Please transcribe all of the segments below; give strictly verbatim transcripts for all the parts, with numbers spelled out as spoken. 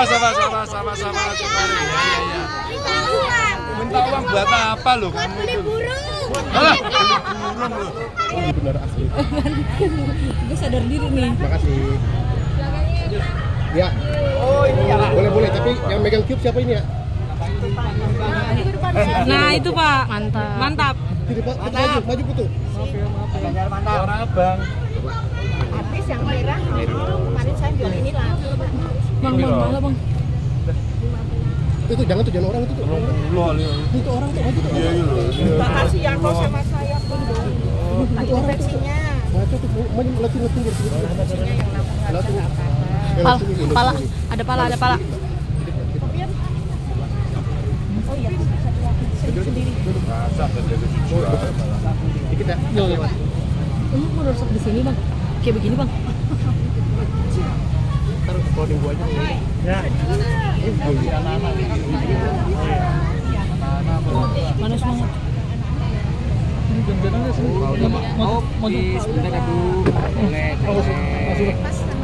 sama sama sama sama Sukari. Ya ya ya. Minta uang buat apa lo? Buat beli burung. Alah, beli burung lo. Ini benar asli. Gue sadar diri nih. Makasih. Ya. Oh ini ya. Boleh boleh, tapi yang megang cube siapa ini ya? Nah itu Pak. Mantap. Mantap. Sini Pak, maju, maju putu. Mantap. Orang abang. Habis yang merah. Kemarin saya jual ini lah. Bang, bang, malah bang. Itu, itu jangan tuh, jangan orang itu tuh. Itu orang tuh, maju tuh. Iya iya. Makasih ya kok sama saya pun dong. Lagi infeksinya. Maju tuh, maju lagi lagi lagi. Infeksinya yang lama nggak bisa apa-apa. Pala, pala, ada pala, ada pala. Oh iya, sendiri. Rasa beda juga. Dikit ya. Yo lewat. Ini mau rusak di sini bang. Kayak begini bang. Ntar clothing gua aja. Ya. Panas banget. Ini jam-jamnya sini. Mau mau di sebentar Bu. Boleh. Masuk.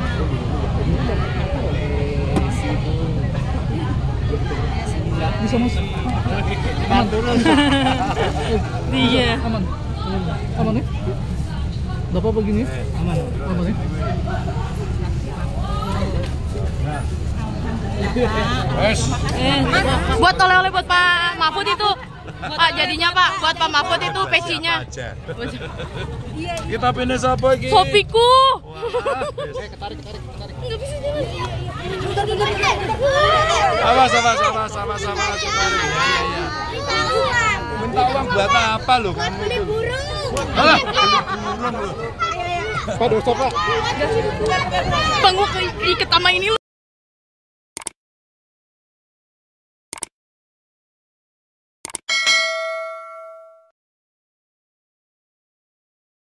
Bisa mas. Aman. Iya. Aman. Aman nih. Gak apa-apa gini? Aman. Aman nih. Wes. Eh, buat oleh-oleh buat Pak Mahfud itu. Pak jadinya Pak, buat Pak Mahfud itu pecinya. Kita pindah siapa iki? Sopiku. Eh, ketarik, ketarik, ketarik. Enggak bisa jalan. Sama sama sama sama sama Sukari. Ya ya ya. Minta uang buat apa lo? Buat beli burung. Alah, beli burung lo. Pak, dosa Pak. Bang, gua keiket sama ini